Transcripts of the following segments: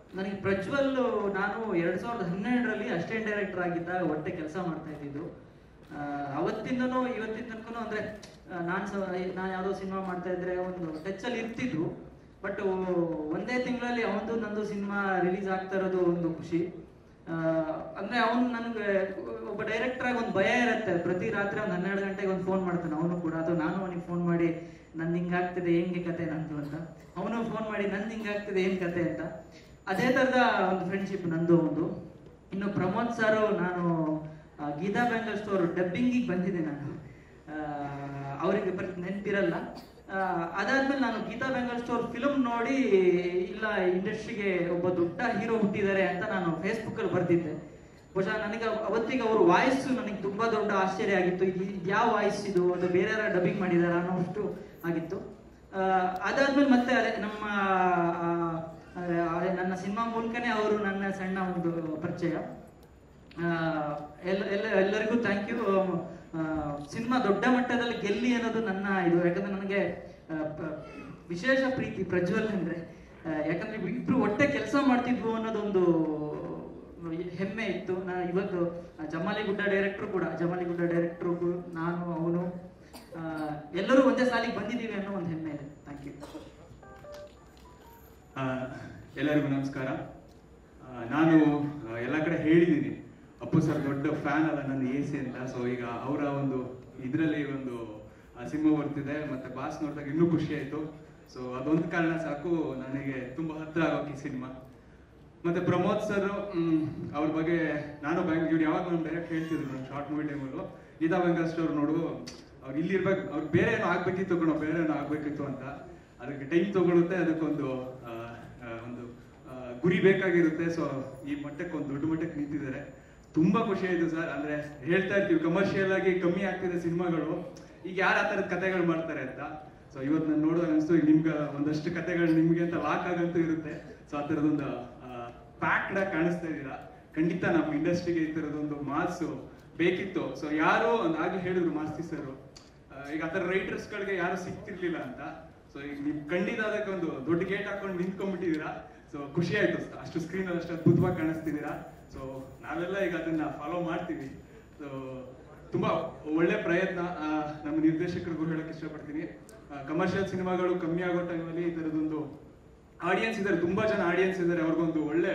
ನನಗೆ ಪ್ರಜ್ವಲ್ ನಾನು 2012ರಲ್ಲಿ assistant director ಆಗಿದ್ದಾಗ ಒಟ್ಟೆ ಕೆಲಸ ಮಾಡ್ತಾ ಇದ್ದಿದ್ದು. ಅವತ್ತಿಂದನೂ ಇವತ್ತಿನ ತನಕ ಅಂದರೆ ನಾನು ಯಾವುದೋ ಸಿನಿಮಾ ಮಾಡ್ತಾ ಇದ್ರೆ ಒಂದು ಟಚ್ಚಲ್ಲಿ ಇರ್ತಿದ್ರು. ಬಟ್ ಒಂದೇ ತಿಂಗಳಲ್ಲಿ ಅವನದು ನಂದು ಸಿನಿಮಾ ರಿಲೀಸ್ ಆಗ್ತಾ ಇರೋದು ಒಂದು ಖುಷಿ. ಅಂದರೆ ಅವನು ನನಗೆ ಒಬ್ಬ ಡೈರೆಕ್ಟ್ರಾಗಿ ಒಂದು ಭಯ ಇರುತ್ತೆ. ಪ್ರತಿ ರಾತ್ರಿ ಒಂದು 12 ಗಂಟೆಗೆ ಒಂದು ಫೋನ್ ಮಾಡ್ತಾನೆ ಅವನು ಕೂಡ. ಅದು ನಾನು ಅವನಿಗೆ ಫೋನ್ ಮಾಡಿ ನಂದು ಹಿಂಗಾಗ್ತಿದೆ ಹೆಂಗೆ ಕತೆ ನಂದು ಅಂತ, ಅವನು ಫೋನ್ ಮಾಡಿ ನಂದು ಹಿಂಗಾಗ್ತಿದೆ ಏನು ಕತೆ ಅಂತ. ಅದೇ ಥರದ ಒಂದು ಫ್ರೆಂಡ್ಶಿಪ್ ನಂದು ಒಂದು. ಇನ್ನು ಪ್ರಮೋದ್ ಸರ್, ನಾನು ಗೀತಾ ಬೆಂಗಲ್ ಸ್ಟೋರ್ ಡಬ್ಬಿಂಗಿಗೆ ಬಂದಿದ್ದೆ ನಾನು, ಅವರಿಗೆ ನೆನಪಿರಲ್ಲ. ಅದಾದ್ಮೇಲೆ ನಾನು ಗೀತಾ ಬೆಂಗಲ್ ಸ್ಟೋರ್ ಫಿಲ್ಮ್ ನೋಡಿ ಇಲ್ಲ ಇಂಡಸ್ಟ್ರಿಗೆ ಒಬ್ಬ ದೊಡ್ಡ ಹೀರೋ ಹುಟ್ಟಿದ್ದಾರೆ ಅಂತ ನಾನು ಫೇಸ್ಬುಕ್ಕಲ್ಲಿ ಬರ್ತಿದ್ದೆ. ಬಹುಶಃ ನನಗೆ ಅವತ್ತಿಗೆ ಅವ್ರ ವಾಯ್ಸು ನನಗೆ ತುಂಬ ದೊಡ್ಡ ಆಶ್ಚರ್ಯ ಆಗಿತ್ತು. ಇದು ಯಾವ ವಾಯ್ಸ್ ಇದು, ಅದು ಬೇರೆ ಯಾರು ಡಬ್ಬಿಂಗ್ ಮಾಡಿದಾರ ಅನ್ನೋಷ್ಟು ಆಗಿತ್ತು. ಅದಾದ್ಮೇಲೆ ಮತ್ತೆ ಅದೇ ನನ್ನ ಸಿನಿಮಾ ಮೂಲಕನೇ ಅವರು ನನ್ನ ಸಣ್ಣ ಒಂದು ಪರಿಚಯ. ಎಲ್ಲರಿಗೂ ಥ್ಯಾಂಕ್ ಯು. ಸಿನಿಮಾ ದೊಡ್ಡ ಮಟ್ಟದಲ್ಲಿ ಗೆಲ್ಲಿ ಅನ್ನೋದು ನನ್ನ ಇದು. ಯಾಕಂದ್ರೆ ನನಗೆ ವಿಶೇಷ ಪ್ರೀತಿ ಪ್ರಜ್ವಲ್ ಅಂದರೆ. ಯಾಕಂದ್ರೆ ಇಬ್ರು ಒಟ್ಟೆ ಕೆಲಸ ಮಾಡ್ತಿದ್ವು ಅನ್ನೋದೊಂದು ಹೆಮ್ಮೆ ಇತ್ತು. ನಾನು ಇವತ್ತು ಜಮಾಲಿಗುಡ್ಡ ಡೈರೆಕ್ಟ್ರು ನಾನು ಅವನು ಎಲ್ಲರೂ ಒಂದೇ ಸಾಲಿಗೆ ಬಂದಿದ್ದೀವಿ ಅನ್ನೋ ಒಂದು ಹೆಮ್ಮೆ ಇದೆ. Thank you. ಎಲ್ಲರಿಗೂ ನಮಸ್ಕಾರ. ನಾನು ಎಲ್ಲ ಕಡೆ ಹೇಳಿದ್ದೀನಿ, ಅಪ್ಪು ಸರ್ ದೊಡ್ಡ ಫ್ಯಾನ್ ಅಲ್ಲ ನನ್ನ AC ಅಂತ. ಸೊ ಈಗ ಅವರ ಒಂದು ಇದರಲ್ಲಿ ಒಂದು ಸಿನಿಮಾ ಬರ್ತಿದೆ, ಮತ್ತೆ ಬಾಸ್ ನೋಡಿದಾಗ ಇನ್ನೂ ಖುಷಿ ಆಯಿತು. ಸೊ ಅದೊಂದು ಕಾರಣ ಸಾಕು ನನಗೆ ತುಂಬ ಹತ್ತಿರ ಆಗೋಕೆ ಸಿನಿಮಾ. ಮತ್ತೆ ಪ್ರಮೋದ್ ಸರ್ ಅವ್ರ ಬಗ್ಗೆ ನಾನು ಇವ್ರು ಯಾವಾಗ ನಾನು ಡೈರೆಕ್ಟ್ ಹೇಳ್ತಿದ್ರು ನಾನು ಶಾರ್ಟ್ ಮೂವಿ ಟೈಮಲ್ಲೂ, ಗೀತಾ ಬೆಂಗಲ್ ಸ್ಟೋರ್ ನೋಡು ಅವ್ರು ಇಲ್ಲಿರ್ಬೇಕು, ಅವ್ರು ಬೇರೆ ಏನೋ ಆಗ್ಬೇಕಿತ್ತು ಕಣೋ, ಬೇರೆ ಏನೋ ಆಗ್ಬೇಕಿತ್ತು ಅಂತ. ಅದಕ್ಕೆ ಟೈಮ್ ತಗೊಳುತ್ತೆ, ಅದಕ್ಕೊಂದು ಒಂದು ಗುರಿ ಬೇಕಾಗಿರುತ್ತೆ. ಸೊ ಈ ಮಟ್ಟಕ್ಕೆ ಒಂದು ದೊಡ್ಡ ಮಟ್ಟಕ್ಕೆ ನಿಂತಿದ್ದಾರೆ. ತುಂಬಾ ಖುಷಿ ಆಯ್ತು ಸರ್. ಅಂದ್ರೆ ಹೇಳ್ತಾ ಇರ್ತೀವಿ ಕಮರ್ಷಿಯಲ್ ಆಗಿ ಕಮ್ಮಿ ಆಗ್ತಿದೆ ಸಿನಿಮಾಗಳು, ಈಗ ಯಾರು ಆ ಥರದ ಕಥೆಗಳು ಮಾಡ್ತಾರೆ ಅಂತ. ಸೊ ಇವತ್ತು ನಾನು ನೋಡಿದಾಗ ಅನಿಸ್ತು ಈಗ ನಿಮ್ಗೆ ಒಂದಷ್ಟು ಕಥೆಗಳು ನಿಮ್ಗೆ ಅಂತ ಲಾಕ್ ಆಗಂತೂ ಇರುತ್ತೆ. ಸೊ ಆ ಥರದೊಂದು ಪ್ಯಾಕ್ಡ್ ಆಗಿ ಕಾಣಿಸ್ತಾ ಇದ್ದೀರಾ. ಖಂಡಿತ ನಮ್ಮ ಇಂಡಸ್ಟ್ರಿಗೆ ಈ ಥರದೊಂದು ಮಾಸು ಬೇಕಿತ್ತು. ಸೊ ಯಾರು ಆಗ್ಲೇ ಹೇಳಿದ್ರು ಮಾಸ್ತಿ ಸರ್, ಈಗ ಆ ಥರ ರೈಟರ್ಸ್ಗಳಿಗೆ ಯಾರು ಸಿಗ್ತಿರ್ಲಿಲ್ಲ ಅಂತ. ಸೊ ಈಗ ನೀವು ಖಂಡಿತ ಅದಕ್ಕೆ ಒಂದು ದೊಡ್ಡ ಗೇಟ್ ಹಾಕೊಂಡು ನಿಂತ್ಕೊಂಡ್ಬಿಟ್ಟಿದ್ದೀರಾ. ಸೊ ಖುಷಿ ಆಯ್ತು, ಅಷ್ಟು ಸ್ಕ್ರೀನಲ್ಲಿ ಅಷ್ಟು ಅದ್ಭುತವಾಗಿ ಕಾಣಿಸ್ತಿದ್ದೀರಾ. ಸೊ ನಾವೆಲ್ಲ ಈಗ ಅದನ್ನ ಫಾಲೋ ಮಾಡ್ತೀವಿ. ಸೊ ತುಂಬಾ ಒಳ್ಳೆ ಪ್ರಯತ್ನ. ನಮ್ಮ ನಿರ್ದೇಶಕರಿಗೂ ಹೇಳಕ್ ಇಷ್ಟಪಡ್ತೀನಿ, ಕಮರ್ಷಿಯಲ್ ಸಿನಿಮಾಗಳು ಕಮ್ಮಿ ಆಗೋ ಟೈಮಲ್ಲಿ ಈ ಥರದೊಂದು ಆಡಿಯನ್ಸ್ ಇದ್ದಾರೆ, ತುಂಬಾ ಜನ ಆಡಿಯನ್ಸ್ ಇದ್ದಾರೆ, ಅವ್ರಿಗೊಂದು ಒಳ್ಳೆ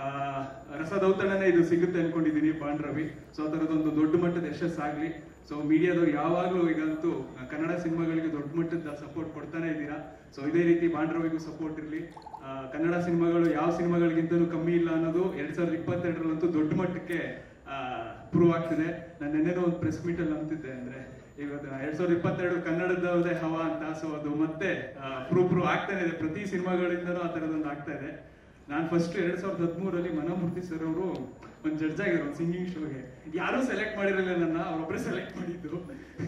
ರಸದೌತಣನೇ ಇದು ಸಿಗುತ್ತೆ ಅನ್ಕೊಂಡಿದ್ದೀನಿ ಬಾಂಡ್ ರವಿ. ಸೊ ಆ ಥರದೊಂದು ದೊಡ್ಡ ಮಟ್ಟದ ಯಶಸ್ಸಾಗ್ಲಿ. ಸೊ ಮೀಡಿಯಾದವ್ರು ಯಾವಾಗಲೂ ಈಗಂತೂ ಕನ್ನಡ ಸಿನಿಮಾಗಳಿಗೆ ದೊಡ್ಡ ಮಟ್ಟದ ಸಪೋರ್ಟ್ ಕೊಡ್ತಾನೆ ಇದ್ದೀರಾ. ಸೊ ಇದೇ ರೀತಿ ಬಾಂಡ್ ರವಿಗೂ ಸಪೋರ್ಟ್ ಇರಲಿ. ಕನ್ನಡ ಸಿನಿಮಾಗಳು ಯಾವ ಸಿನಿಮಾಗಳಿಗಿಂತಲೂ ಕಮ್ಮಿ ಇಲ್ಲ ಅನ್ನೋದು 2022ರಲ್ಲಂತೂ ದೊಡ್ಡ ಮಟ್ಟಕ್ಕೆ ಪ್ರೂವ್ ಆಗ್ತಿದೆ. ನಾನು ನೆನ್ನೆನೂ ಒಂದು ಪ್ರೆಸ್ ಮೀಟಲ್ಲಿ ನಂಬ್ತಿದ್ದೆ, ಅಂದ್ರೆ ಇವತ್ತು 2022 ಕನ್ನಡದವರದೇ ಹವಾ ಅಂತ. ಸೊ ಅದು ಮತ್ತೆ ಪ್ರೂವ್ ಆಗ್ತಾನೆ ಇದೆ, ಪ್ರತಿ ಸಿನಿಮಾಗಳಿಂದನೂ ಆ ಥರದೊಂದು ಆಗ್ತಾ ಇದೆ. ನಾನು ಫಸ್ಟ್ 2013ರಲ್ಲಿ ಮನೋಮೂರ್ತಿ ಸರ್ ಅವರು ಒಂದು ಜಡ್ಜ್ ಆಗಿರೋ ಒಂದು ಸಿಂಗಿಂಗ್ ಶೋಗೆ ಯಾರೂ ಸೆಲೆಕ್ಟ್ ಮಾಡಿರಲಿಲ್ಲ, ನನ್ನ ಅವರೊಬ್ಬರೇ ಸೆಲೆಕ್ಟ್ ಮಾಡಿದ್ದು.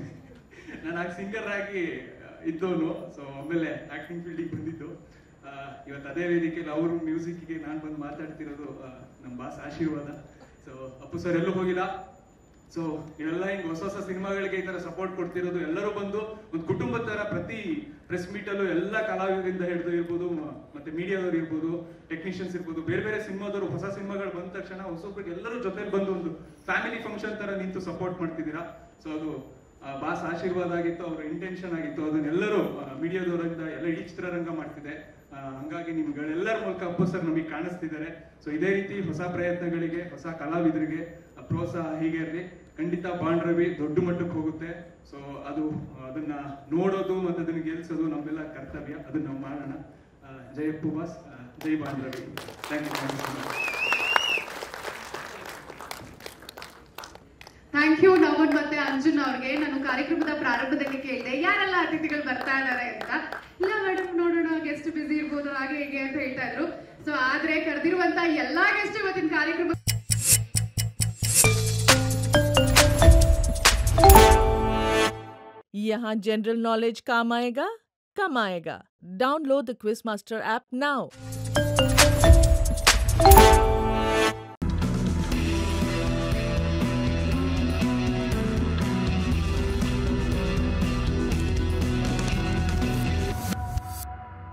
ನಾನು ಆಗ ಸಿಂಗರ್ ಆಗಿ ಇದ್ದವನು. ಸೊ ಆಮೇಲೆ ಆಕ್ಟಿಂಗ್ ಫೀಲ್ಡಿಗೆ ಬಂದಿದ್ದು. ಇವತ್ತು ಅದೇ ವೇದಿಕೆಯಲ್ಲಿ ಅವ್ರ ಮ್ಯೂಸಿಕ್ಗೆ ನಾನು ಬಂದು ಮಾತಾಡ್ತಿರೋದು ನಮ್ಮ ಬಾಸ್ ಆಶೀರ್ವಾದ. ಸೊ ಅಪ್ಪು ಸರ್ ಎಲ್ಲೂ ಹೋಗಿಲ್ಲ. ಸೊ ಇವೆಲ್ಲ ಹಿಂಗೆ ಹೊಸ ಹೊಸ ಸಿನಿಮಾಗಳಿಗೆ ಈ ತರ ಸಪೋರ್ಟ್ ಕೊಡ್ತಿರೋದು, ಎಲ್ಲರೂ ಬಂದು ಒಂದು ಕುಟುಂಬದ ತರ ಪ್ರತಿ ಪ್ರೆಸ್ ಮೀಟಲ್ಲೂ ಎಲ್ಲ ಕಲಾವಿದರಿಂದ ಹಿಡಿದು ಇರ್ಬೋದು, ಮತ್ತೆ ಮೀಡಿಯಾದವ್ರು ಇರ್ಬೋದು, ಟೆಕ್ನಿಷಿಯನ್ಸ್ ಇರ್ಬೋದು, ಬೇರೆ ಬೇರೆ ಸಿನಿಮಾದವರು ಹೊಸ ಸಿನಿಮಾಗಳು ಬಂದ ತಕ್ಷಣ ಹೊಸೊಬ್ಬರಿಗೆ ಎಲ್ಲರೂ ಜೊತೆಲಿ ಬಂದು ಒಂದು ಫ್ಯಾಮಿಲಿ ಫಂಕ್ಷನ್ ತರ ನಿಂತು ಸಪೋರ್ಟ್ ಮಾಡ್ತಿದ್ದೀರಾ. ಸೊ ಅದು ಬಾಸ್ ಆಶೀರ್ವಾದ ಆಗಿತ್ತು, ಅವರ ಇಂಟೆನ್ಷನ್ ಆಗಿತ್ತು. ಅದನ್ನೆಲ್ಲರೂ ಮೀಡಿಯಾದವರಿಂದ ಎಲ್ಲ ಇಡೀ ಚಿತ್ರರಂಗ ಮಾಡ್ತಿದೆ. ಹಂಗಾಗಿ ನಿಮ್ಗಳೆಲ್ಲರ ಮೂಲಕ ಅಪ್ಪು ಸರ್ ನಮಗೆ ಕಾಣಿಸ್ತಿದ್ದಾರೆ. ಸೊ ಇದೇ ರೀತಿ ಹೊಸ ಪ್ರಯತ್ನಗಳಿಗೆ, ಹೊಸ ಕಲಾವಿದರಿಗೆ ಪ್ರೋತ್ಸಾಹ ಹೀಗೆ ಇರಲಿ. ಖಂಡಿತ ಬಾಂಡ್ ರವಿ ದೊಡ್ಡ ಮಟ್ಟಕ್ಕೆ ಹೋಗುತ್ತೆ. ಸೊ ಅದನ್ನ ನೋಡೋದು ಮತ್ತೆ ಅದನ್ನ ಗೆಲ್ಸೋದು ನಮ್ಮೆಲ್ಲ ಕರ್ತವ್ಯ, ಅದನ್ನ ನಾವು ಮಾಡೋಣ. ಜೈ ಅಪ್ಪು ಬಾಸ್, ಜೈ Bond Ravi. Thank you. Thank you Navan ಮತ್ತೆ ಅಂಜುನ್ ಅವ್ರಿಗೆ. ನಾನು ಕಾರ್ಯಕ್ರಮದ ಪ್ರಾರಂಭದಲ್ಲಿ ಕೇಳಿದೆ ಯಾರೆಲ್ಲ ಅತಿಥಿಗಳು ಬರ್ತಾ ಇದ್ದಾರೆ ಅಂತ. ಇಲ್ಲ ಮೇಡಮ್ ನೋಡೋಣ ಗೆಸ್ಟ್ ಬಿಸಿ ಇರ್ಬೋದು ಹಾಗೆ ಹೇಗೆ ಅಂತ ಹೇಳ್ತಾ ಇದ್ರು. ಸೊ ಆದ್ರೆ ಕರೆದಿರುವಂತ ಎಲ್ಲಾ ಗೆಸ್ಟ್ ಇವತ್ತಿನ ಕಾರ್ಯಕ್ರಮ यहाँ जनरल नॉलेज काम आएगा, कम आएगा. Download the Quiz Master app now.